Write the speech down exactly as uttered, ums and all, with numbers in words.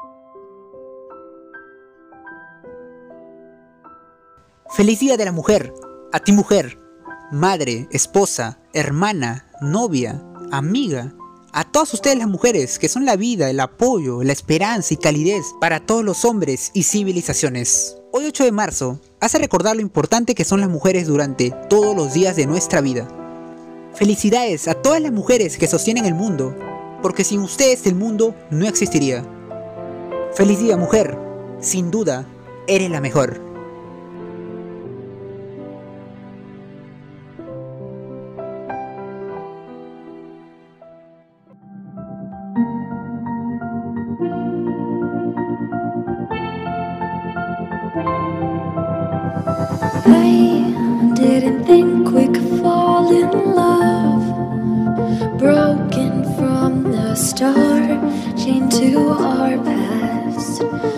Feliz Día de la Mujer, a ti mujer, madre, esposa, hermana, novia, amiga, a todas ustedes las mujeres que son la vida, el apoyo, la esperanza y calidez para todos los hombres y civilizaciones. Hoy ocho de marzo hace recordar lo importante que son las mujeres durante todos los días de nuestra vida. Felicidades a todas las mujeres que sostienen el mundo, porque sin ustedes el mundo no existiría. Feliz día mujer, sin duda, eres la mejor. I didn't think we could fall in love, broken from the start, chained to our past.